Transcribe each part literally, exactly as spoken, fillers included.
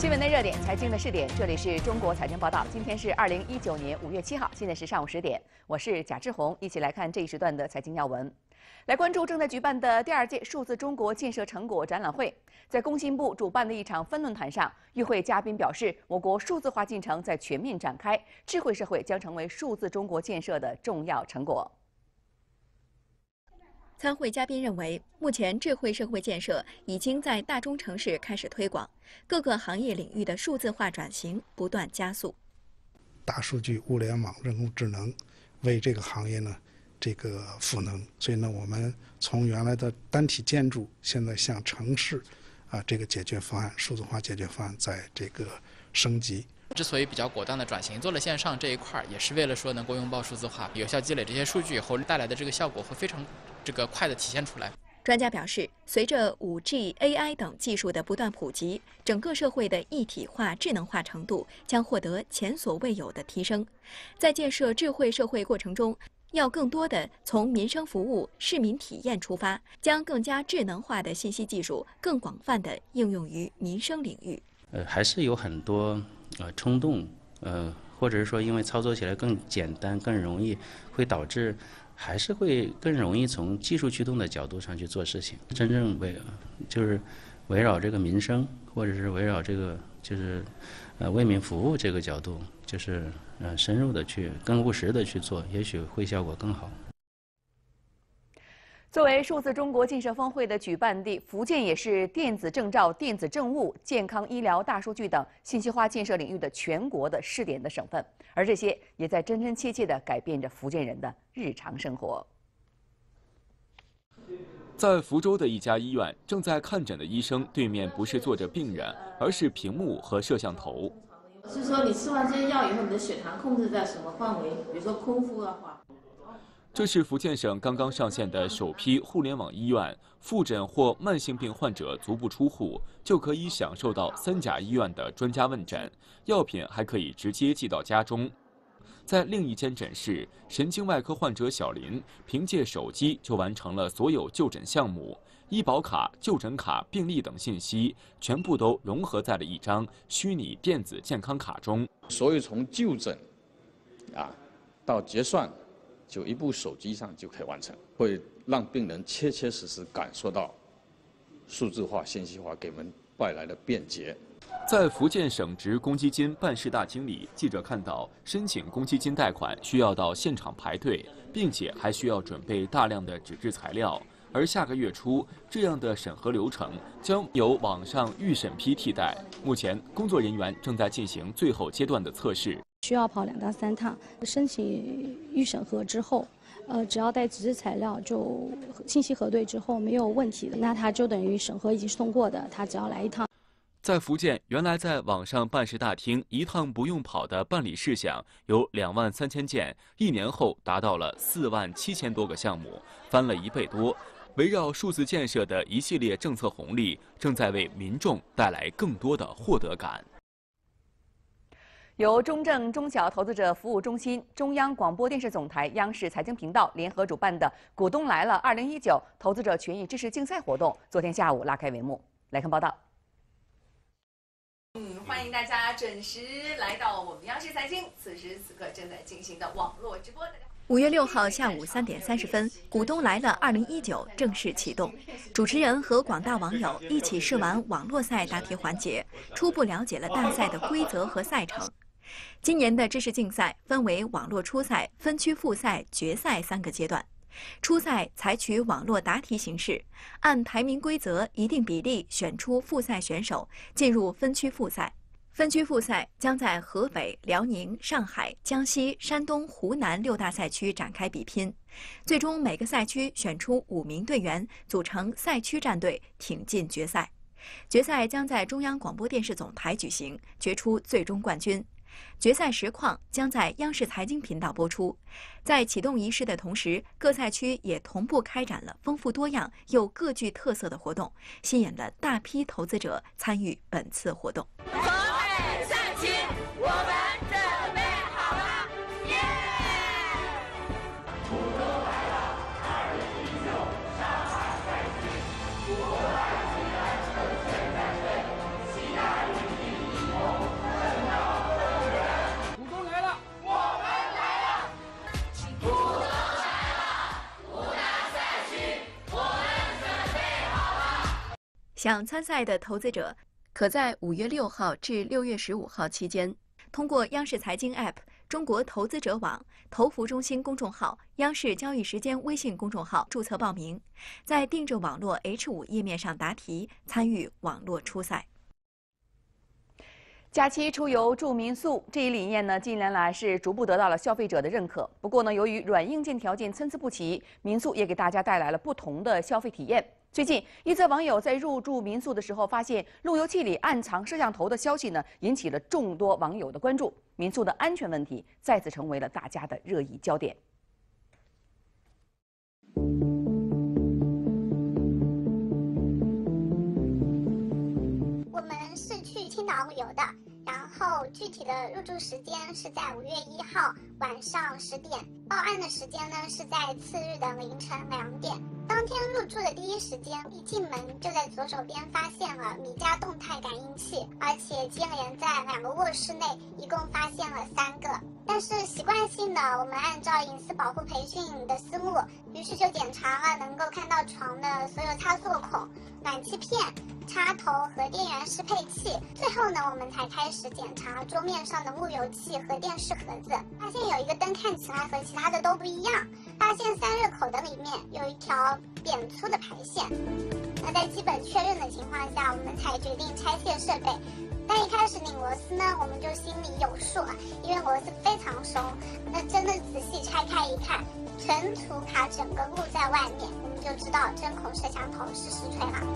新闻的热点，财经的试点，这里是中国财经报道。今天是二零一九年五月七号，现在是上午十点，我是贾志红，一起来看这一时段的财经要闻。来关注正在举办的第二届数字中国建设成果展览会。在工信部主办的一场分论坛上，与会嘉宾表示，我国数字化进程在全面展开，智慧社会将成为数字中国建设的重要成果。 参会嘉宾认为，目前智慧社会建设已经在大中城市开始推广，各个行业领域的数字化转型不断加速。 大数据、物联网、人工智能为这个行业呢这个赋能，所以呢，我们从原来的单体建筑，现在向城市啊这个解决方案、数字化解决方案在这个升级。 之所以比较果断的转型做了线上这一块，也是为了说能够拥抱数字化，有效积累这些数据以后带来的这个效果会非常这个快的体现出来。 专家表示，随着 五 G、A I 等技术的不断普及，整个社会的一体化、智能化程度将获得前所未有的提升。在建设智慧社会过程中，要更多的从民生服务、市民体验出发，将更加智能化的信息技术更广泛地应用于民生领域。 呃，还是有很多呃冲动，呃，或者是说因为操作起来更简单、更容易，会导致还是会更容易从技术驱动的角度上去做事情。真正围就是围绕这个民生，或者是围绕这个就是呃为民服务这个角度，就是呃深入的去、更务实的去做，也许会效果更好。 作为数字中国建设峰会的举办地，福建也是电子证照、电子政务、健康医疗、大数据等信息化建设领域的全国的试点的省份，而这些也在真真切切地改变着福建人的日常生活。 在福州的一家医院，正在看诊的医生对面不是坐着病人，而是屏幕和摄像头。 是说你吃完这些药以后，你的血糖控制在什么范围？比如说空腹的话。 这是福建省刚刚上线的首批互联网医院，复诊或慢性病患者足不出户就可以享受到三甲医院的专家问诊，药品还可以直接寄到家中。在另一间诊室，神经外科患者小林凭借手机就完成了所有就诊项目，医保卡、就诊卡、病历等信息全部都融合在了一张虚拟电子健康卡中。 所以从就诊啊到结算，就一部手机上就可以完成，会让病人切切实实感受到数字化、信息化给我们带来的便捷。 在福建省直公积金办事大厅里，记者看到申请公积金贷款需要到现场排队，并且还需要准备大量的纸质材料。而下个月初，这样的审核流程将由网上预审批替代。目前，工作人员正在进行最后阶段的测试。 需要跑两到三趟，申请预审核之后，呃，只要带纸质材料就信息核对之后没有问题的，那他就等于审核已经是通过的，他只要来一趟。 在福建，原来在网上办事大厅一趟不用跑的办理事项有两万三千件，一年后达到了四万七千多个项目，翻了一倍多。围绕数字建设的一系列政策红利，正在为民众带来更多的获得感。 由中证中小投资者服务中心、中央广播电视总台、央视财经频道联合主办的“股东来了二零一九”投资者权益知识竞赛活动，昨天下午拉开帷幕。来看报道。嗯，欢迎大家准时来到我们央视财经，此时此刻正在进行的网络直播。 五月六号下午三点三十分，“股东来了二零一九”正式启动。主持人和广大网友一起试玩网络赛答题环节，初步了解了大赛的规则和赛程。今年的知识竞赛分为网络初赛、分区复赛、决赛三个阶段。初赛采取网络答题形式，按排名规则一定比例选出复赛选手，进入分区复赛。分区复赛将在河北、辽宁、上海、江西、山东、湖南六大赛区展开比拼，最终每个赛区选出五名队员，组成赛区战队，挺进决赛。决赛将在中央广播电视总台举行，决出最终冠军。决赛实况将在央视财经频道播出。在启动仪式的同时，各赛区也同步开展了丰富多样又各具特色的活动，吸引了大批投资者参与本次活动。 河北赛区，我们准备好了，耶！股东来了，二零一九上海赛区，我爱西安，正确战队，西安第一。 想参赛的投资者可在五月六号至六月十五号期间，通过央视财经 App、中国投资者网、投服中心公众号、央视交易时间微信公众号注册报名，在定制网络 H 五 页面上答题，参与网络初赛。 假期出游住民宿这一理念呢，近年来是逐步得到了消费者的认可。不过呢，由于软硬件条件参差不齐，民宿也给大家带来了不同的消费体验。最近，一则网友在入住民宿的时候发现路由器里暗藏摄像头的消息呢，引起了众多网友的关注。民宿的安全问题再次成为了大家的热议焦点。 我们是去青岛旅游的。然后具体的入住时间是在五月一号晚上十点，报案的时间呢是在次日的凌晨两点。当天入住的第一时间，一进门就在左手边发现了米家动态感应器，而且接连在两个卧室内一共发现了三个。但是习惯性的，我们按照隐私保护培训的思路，于是就检查了能够看到床的所有插座孔、暖气片、插头和电源适配器。最后呢，我们才开始检查桌面上的路由器和电视盒子，发现有一个灯看起来和其他的都不一样，发现散热口的里面有一条扁粗的排线。那在基本确认的情况下，我们才决定拆卸设备。但一开始拧螺丝呢，我们就心里有数了，因为螺丝非常松。那真的仔细拆开一看，存储卡整个露在外面，我们就知道针孔摄像头是实锤了。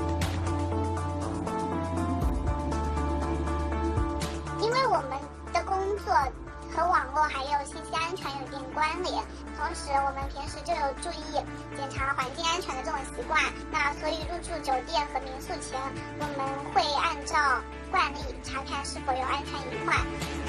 因为我们的工作和网络还有信息安全有一定关联，同时我们平时就有注意检查环境安全的这种习惯，那所以入住酒店和民宿前，我们会按照惯例查看是否有安全隐患。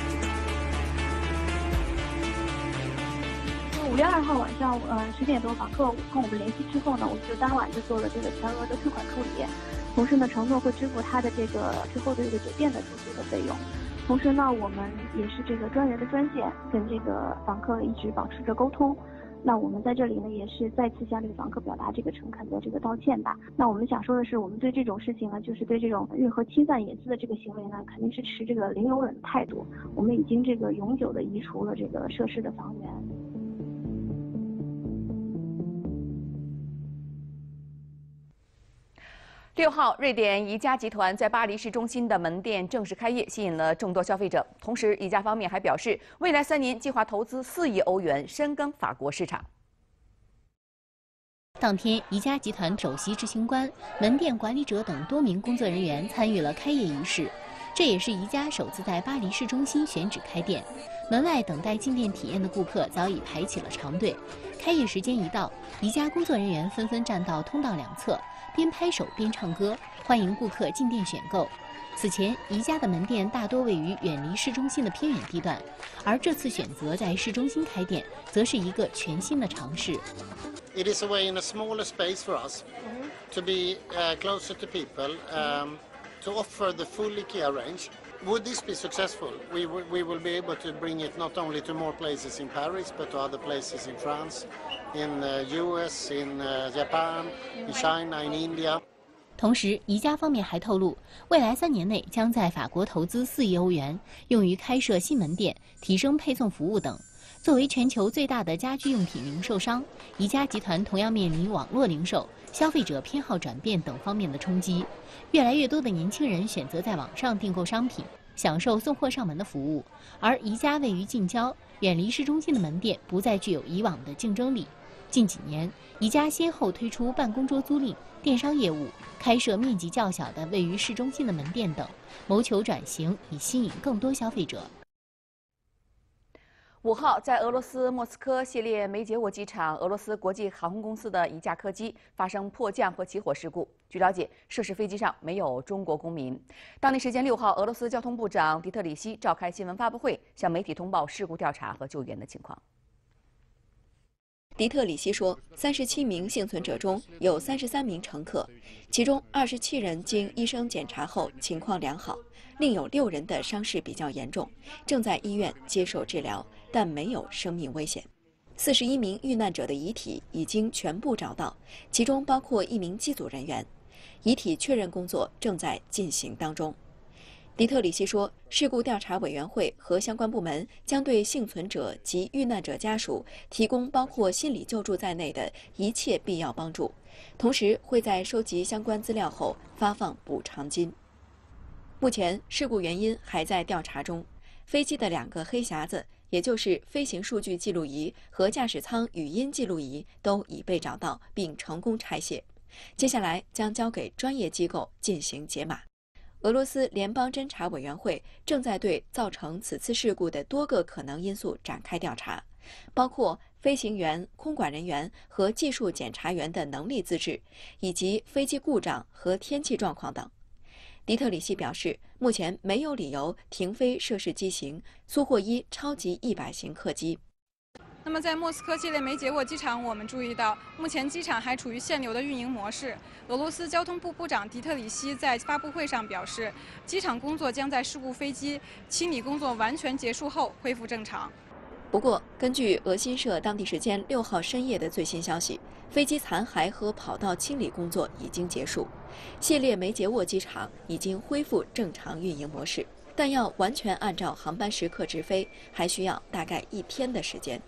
五月二号晚上，呃十点多，访客跟我们联系之后呢，我们就当晚就做了这个全额的退款处理，同时呢承诺会支付他的这个之后的这个酒店的住宿的费用。同时呢，我们也是这个专人的专线，跟这个访客一直保持着沟通。那我们在这里呢，也是再次向这个访客表达这个诚恳的这个道歉吧。那我们想说的是，我们对这种事情呢，就是对这种任何侵犯隐私的这个行为呢，肯定是持这个零容忍的态度。我们已经这个永久的移除了这个设施的房源。 六号，瑞典宜家集团在巴黎市中心的门店正式开业，吸引了众多消费者。同时，宜家方面还表示，未来三年计划投资四亿欧元，深耕法国市场。 当天，宜家集团首席执行官、门店管理者等多名工作人员参与了开业仪式。这也是宜家首次在巴黎市中心选址开店。门外等待进店体验的顾客早已排起了长队。开业时间一到，宜家工作人员纷纷站到通道两侧，边拍手边唱歌，欢迎顾客进店选购。此前，宜家的门店大多位于远离市中心的偏远地段，而这次选择在市中心开店，则是一个全新的尝试。 It is a way in a smaller space for us to be uh, closer to people, um, to offer the full IKEA range. Would this be successful, we, we will be able to bring it not only to more places in Paris, but to other places in France, in the U S, in uh, Japan, in China, in India. 同时，宜家方面还透露，未来三年内将在法国投资四亿欧元，用于开设新门店、提升配送服务等。作为全球最大的家居用品零售商，宜家集团同样面临网络零售、消费者偏好转变等方面的冲击。越来越多的年轻人选择在网上订购商品，享受送货上门的服务。而宜家位于近郊、远离市中心的门店不再具有以往的竞争力。近几年，宜家先后推出办公桌租赁、电商业务，开设面积较小的位于市中心的门店等，谋求转型，以吸引更多消费者。 五号，在俄罗斯莫斯科系列梅捷沃机场，俄罗斯国际航空公司的一架客机发生迫降和起火事故。据了解，涉事飞机上没有中国公民。当地时间六号，俄罗斯交通部长迪特里希召开新闻发布会，向媒体通报事故调查和救援的情况。 迪特里希说，三十七名幸存者中有三十三名乘客，其中二十七人经医生检查后情况良好，另有六人的伤势比较严重，正在医院接受治疗，但没有生命危险。四十一名遇难者的遗体已经全部找到，其中包括一名机组人员。 遗体确认工作正在进行当中。迪特里希说，事故调查委员会和相关部门将对幸存者及遇难者家属提供包括心理救助在内的一切必要帮助，同时会在收集相关资料后发放补偿金。目前，事故原因还在调查中。飞机的两个黑匣子，也就是飞行数据记录仪和驾驶舱语音记录仪，都已被找到并成功拆卸，接下来将交给专业机构进行解码。俄罗斯联邦侦察委员会正在对造成此次事故的多个可能因素展开调查，包括飞行员、空管人员和技术检查员的能力资质，以及飞机故障和天气状况等。迪特里希表示，目前没有理由停飞涉事机型苏霍伊超级一百型客机。 那么，在莫斯科季列梅捷沃机场，我们注意到，目前机场还处于限流的运营模式。俄罗斯交通部部长迪特里希在发布会上表示，机场工作将在事故飞机清理工作完全结束后恢复正常。 不过，根据俄新社当地时间六号深夜的最新消息，飞机残骸和跑道清理工作已经结束，谢列梅捷沃机场已经恢复正常运营模式，但要完全按照航班时刻直飞，还需要大概一天的时间。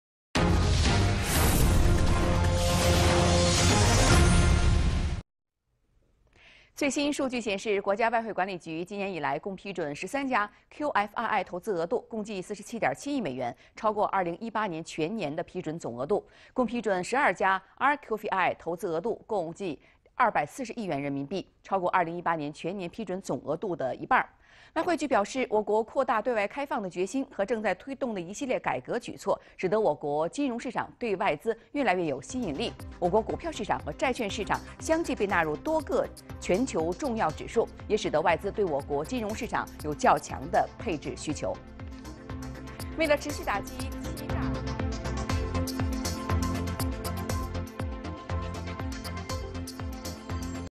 最新数据显示，国家外汇管理局今年以来共批准十三家 Q F I I 投资额度共计四十七点七亿美元，超过二零一八年全年的批准总额度。共批准十二家 R Q F I I 投资额度共计二百四十亿元人民币，超过二零一八年全年批准总额度的一半。外汇局表示，我国扩大对外开放的决心和正在推动的一系列改革举措，使得我国金融市场对外资越来越有吸引力。我国股票市场和债券市场相继被纳入多个全球重要指数，也使得外资对我国金融市场有较强的配置需求。为了持续打击欺诈。